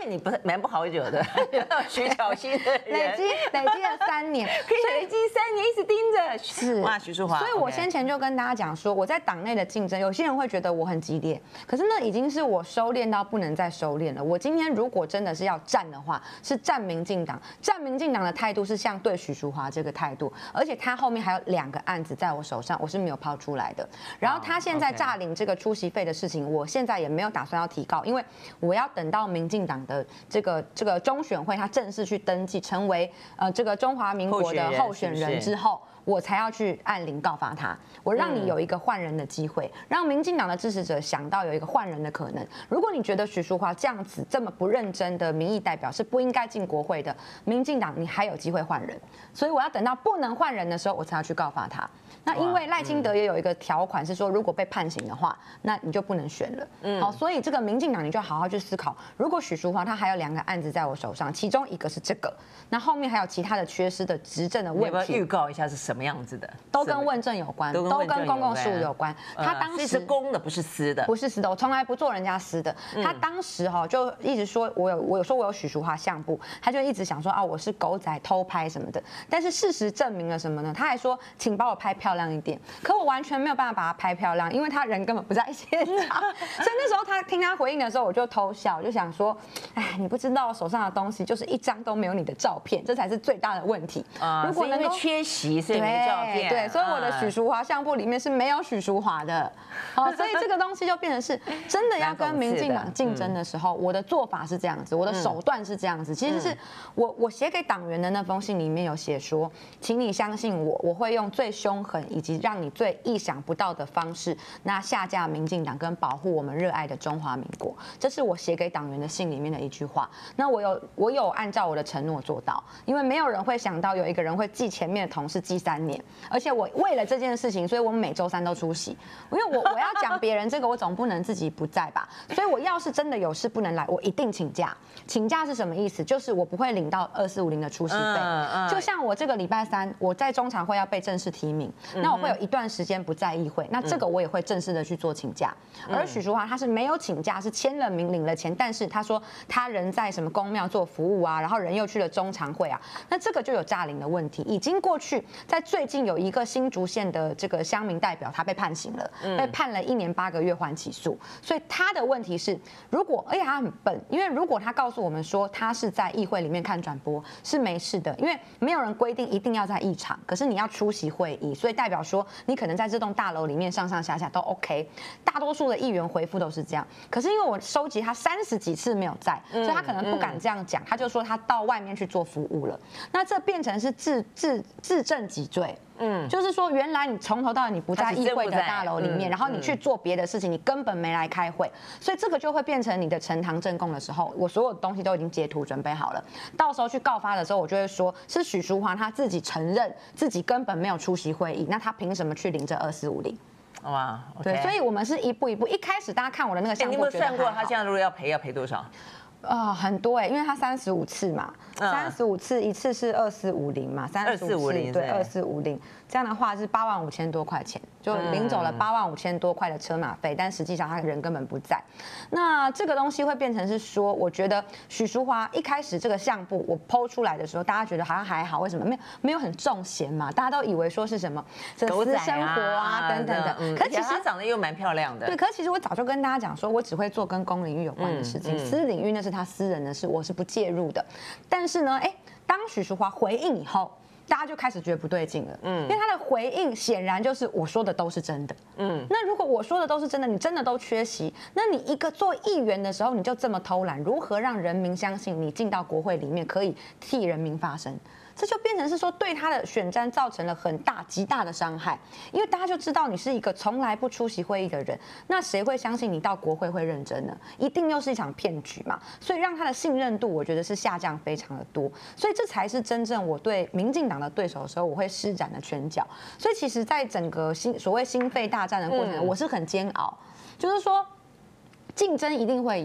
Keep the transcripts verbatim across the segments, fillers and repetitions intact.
你不是蛮不好惹的，徐巧芯的人累积累积了三年， 可以累积三年一直盯着， 是哇，徐淑华。 所以我先前就跟大家讲说，我在党内的竞争，有些人会觉得我很激烈，可是那已经是我收敛到不能再收敛了。我今天如果真的是要战的话，是战民进党，战民进党的态度是像对许淑华这个态度，而且他后面还有两个案子在我手上，我是没有抛出来的。然后他现在诈领这个出席费的事情，我现在也没有打算要提告，因为我要等到民进党的这个这个中选会他正式去登记成为呃这个中华民国的候选人之后，我才要去按铃告发他。我让你有一个换人的机会，让民进党的支持者想到有一个换人的可能。如果你觉得许淑华这样子这么不认真的民意代表是不应该进国会的，民进党你还有机会换人。所以我要等到不能换人的时候，我才要去告发他。那因为赖清德也有一个条款是说，如果被判刑的话，那你就不能选了。嗯，好，所以这个民进党你就好好去思考，如果许淑华他还有两个案子在我手上，其中一个是这个，那后面还有其他的缺失的执政的问题， 要不要预告一下是什么样子的？ 都跟问政有关，都跟公共事务有关。他当时是公的，不是私的， 不是私的，我从来不做人家私的。他当时哈就一直说我有我有说我有许淑华相簿，他就一直想说啊我是狗仔偷拍什么的，但是事实证明了什么呢？他还说请把我拍漂亮一点。可我完全没有办法把他拍漂亮，因为他人根本不在现场。所以那时候他听他回应的时候，我就偷笑，我就想说，哎，你不知道我手上的东西就是一张都没有你的照片，这才是最大的问题。 啊，如果因为缺席，所以没照片。 对，所以我的许淑华相簿里面是没有许淑华的。好，所以这个东西就变成是真的要跟民进党竞争的时候，我的做法是这样子，我的手段是这样子。其实是我我写给党员的那封信里面有写说，请你相信我，我会用最凶狠以及让你最意想不到的方式，那下架民进党跟保护我们热爱的中华民国，这是我写给党员的信里面的一句话。那我有我有按照我的承诺做到，因为没有人会想到有一个人会记前面的同事记三年，而且我为了这件事情，所以我们每周三都出席，因为我我要讲别人这个，我总不能自己不在吧？所以我要是真的有事不能来，我一定请假。请假是什么意思？就是我不会领到二四五零的出席费。就像我这个礼拜三我在中常会要被正式提名，那我会有一段时间不在议会，那这个我也会正式的去做请假。而许淑华她是没有请假，是签了名领了钱，但是她说她人在什么公庙做服务啊，然后人又去了中常会啊，那这个就有诈领的问题。已经过去，在最近有一个新竹县的这个乡民代表，他被判刑了，被判了一年八个月缓起诉。所以他的问题是，如果而且他很笨，因为如果他告诉我们说他是在议会里面看转播是没事的，因为没有人规定一定要在议场，可是你要出席会议，所以代表说你可能在这栋大楼里面上上下下都 OK。大多数的议员回复都是这样，可是因为我收集他三十几次没有在，所以他可能不敢这样讲，他就说他到外面去做服务了。那这变成是自自自证己罪。嗯，就是说，原来你从头到尾你不在议会的大楼里面，然后你去做别的事情，你根本没来开会，所以这个就会变成你的呈堂证供的时候，我所有东西都已经截图准备好了，到时候去告发的时候，我就会说是许淑华她自己承认自己根本没有出席会议，那她凭什么去领这二四五零？ 哇， 对，所以我们是一步一步，一开始大家看我的那个项目， 你有没有算过他现在如果要赔要赔多少？ 啊、呃，很多哎、欸，因为他三十五次嘛，三十五次一次是二四五零嘛，三十五次对二四五零，这样的话是八万五千多块钱，就领走了八万五千多块的车马费，但实际上他人根本不在。那这个东西会变成是说，我觉得许淑华一开始这个相簿我剖出来的时候，大家觉得好像还好，为什么没有没有很重嫌嘛？大家都以为说是什么这私生活啊等等的， 嗯、 可其实她长得又蛮漂亮的。 对，可其实我早就跟大家讲说，我只会做跟公领域有关的事情，嗯嗯、私领域那是他私人的事，我是不介入的。但是呢，哎，当许淑华回应以后，大家就开始觉得不对劲了，嗯，因为他的回应显然就是我说的都是真的，嗯，那如果我说的都是真的，你真的都缺席，那你一个做议员的时候你就这么偷懒，如何让人民相信你进到国会里面可以替人民发声？这就变成是说对他的选战造成了很大极大的伤害，因为大家就知道你是一个从来不出席会议的人，那谁会相信你到国会会认真呢？一定又是一场骗局嘛，所以让他的信任度我觉得是下降非常的多，所以这才是真正我对民进党的对手的时候我会施展的拳脚。所以其实在整个新所谓心肺大战的过程，我是很煎熬，就是说竞争一定会有。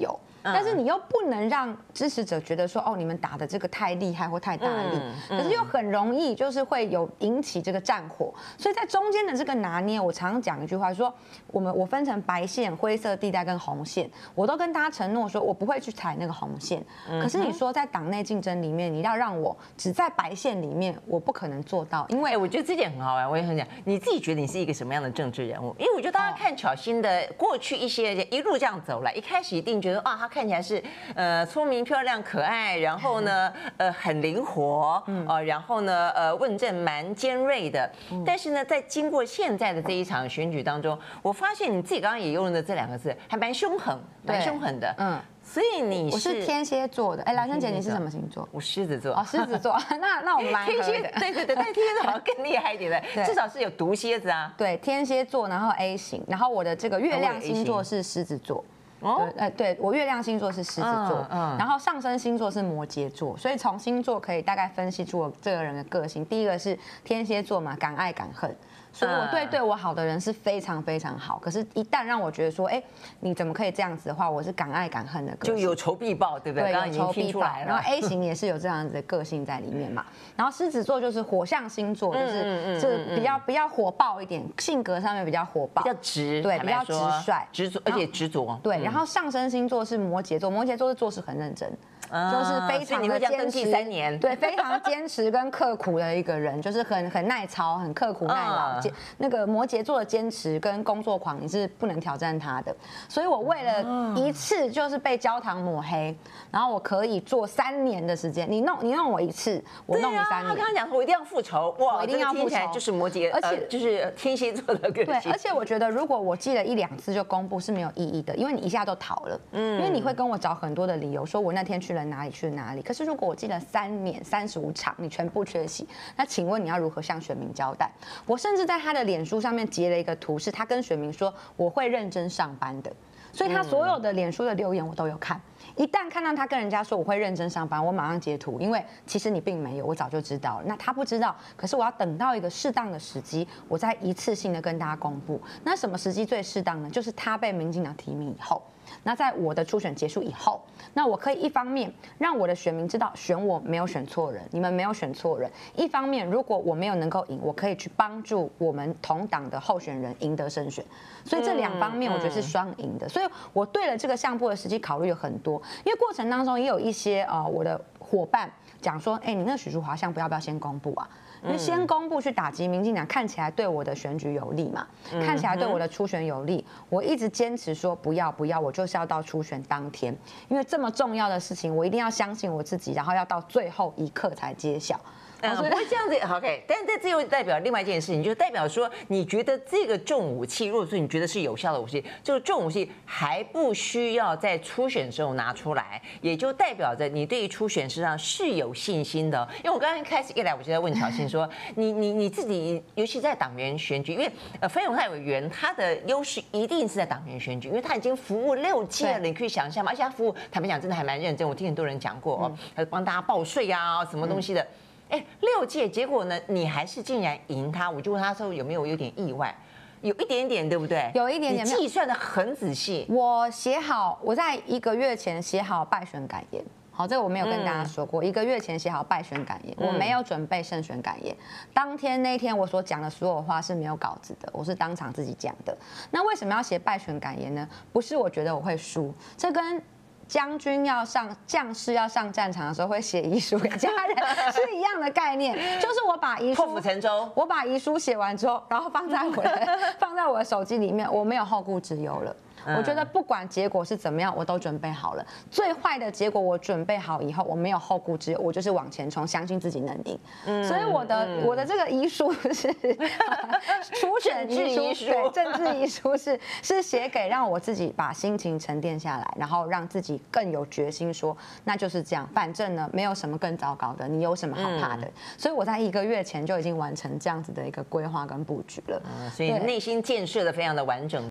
但是你又不能让支持者觉得说哦，你们打的这个太厉害或太大力，可是又很容易就是会有引起这个战火。所以在中间的这个拿捏，我常常讲一句话说，我们我分成白线、灰色地带跟红线，我都跟大家承诺说我不会去踩那个红线。可是你说在党内竞争里面，你要让我只在白线里面，我不可能做到，因为我觉得这点很好玩。我也很讲，你自己觉得你是一个什么样的政治人物？因为我觉得大家看巧芯的过去一些一路这样走来，一开始一定觉得啊，他看起来是呃聪明、漂亮、可爱，然后呢呃很灵活，呃然后呢呃问政蛮尖锐的。但是呢，在经过现在的这一场选举当中，我发现你自己刚刚也用的这两个字，还蛮凶狠，蛮凶狠的。嗯。所以你是我是天蝎座的，哎，兰萱姐你是什么星座？ 我狮子座。 哦，狮子座，那那我们蛮合的。 对对对，但天蝎座好像更厉害一点的，至少是有毒蝎子啊。 对，天蝎座，然后 A 型，然后我的这个月亮星座是狮子座。哦，哎，对我月亮星座是狮子座，嗯，然后上升星座是摩羯座，所以从星座可以大概分析出我这个人的个性。第一个是天蝎座嘛，敢爱敢恨。所以我对对我好的人是非常非常好，可是，一旦让我觉得说，哎，你怎么可以这样子的话，我是敢爱敢恨的个性， 就有仇必报，对不对？ 对，有仇必报。然后 A 型也是有这样子的个性在里面嘛。然后狮子座就是火象星座，就是就是比较比较火爆一点，性格上面比较火爆， 比较直， 对，比较直率， 执着，而且执着。 对，然后上升星座是摩羯座，摩羯座是做事很认真。就是非常的坚持， 三年， 对，非常坚持跟刻苦的一个人，就是很很耐操，很刻苦耐劳。那个摩羯座的坚持跟工作狂，你是不能挑战他的。所以我为了一次就是被焦糖抹黑，然后我可以做三年的时间。你弄你弄我一次，我弄你三年。 他刚刚讲说我一定要复仇，哇， 我一定要复仇， 就是摩羯，而且就是天蝎座的个性。 对，而且我觉得如果我记了一两次就公布是没有意义的，因为你一下都逃了，嗯，因为你会跟我找很多的理由，说我那天去了哪里去了哪里。可是如果我记了三年三十五场，你全部缺席，那请问你要如何向选民交代？我甚至在他的脸书上面截了一个图，是他跟选民说我会认真上班的，所以他所有的脸书的留言我都有看。一旦看到他跟人家说我会认真上班，我马上截图，因为其实你并没有，我早就知道了。那他不知道，可是我要等到一个适当的时机，我再一次性的跟大家公布。那什么时机最适当呢？就是他被民进党提名以后。那在我的初选结束以后，那我可以一方面让我的选民知道选我没有选错人，你们没有选错人；一方面，如果我没有能够赢，我可以去帮助我们同党的候选人赢得胜选。所以这两方面我觉得是双赢的。所以我对了这个项目的实际考虑有很多，因为过程当中也有一些呃我的伙伴讲说，哎，你那许淑华项目要不要先公布啊？因为先公布去打击民进党，看起来对我的选举有利嘛，看起来对我的初选有利。我一直坚持说不要不要，我就是要到初选当天，因为这么重要的事情，我一定要相信我自己，然后要到最后一刻才揭晓。 嗯，不会这样子 ，OK。但是这又代表另外一件事情，就代表说，你觉得这个重武器，如果说你觉得是有效的武器，这个重武器还不需要在初选时候拿出来，也就代表着你对于初选实际上是有信心的。因为我刚刚开始一来，我就在问巧芯说，你你你自己，尤其在党员选举，因为呃，费鸿泰委员他的优势一定是在党员选举，因为他已经服务六届了，你可以想象嘛，而且他服务坦白讲真的还蛮认真，我听很多人讲过哦，他帮大家报税啊，什么东西的。哎，六届结果呢？你还是竟然赢他，我就问他说有没有有点意外？有一点点，对不对？ 有一点点， 你计算的很仔细。 我写好，我在一个月前写好败选感言。好，这个我没有跟大家说过。一个月前写好败选感言，我没有准备胜选感言。当天那天我所讲的所有话是没有稿子的，我是当场自己讲的。那为什么要写败选感言呢？不是我觉得我会输，这跟将军要上将士要上战场的时候会写遗书给家人是一样的概念，就是我把遗书破釜沉舟， 我把遗书写完之后，然后放在我的放在我的手机里面，我没有后顾之忧了。我觉得不管结果是怎么样，我都准备好了。最坏的结果我准备好以后，我没有后顾之忧，我就是往前冲，相信自己能赢。所以我的我的这个遗书是初选遗书，对，政治遗书是是写给让我自己把心情沉淀下来，然后让自己更有决心说，那就是这样，反正呢没有什么更糟糕的，你有什么好怕的？所以我在一个月前就已经完成这样子的一个规划跟布局了。 所以内心建设的非常的完整。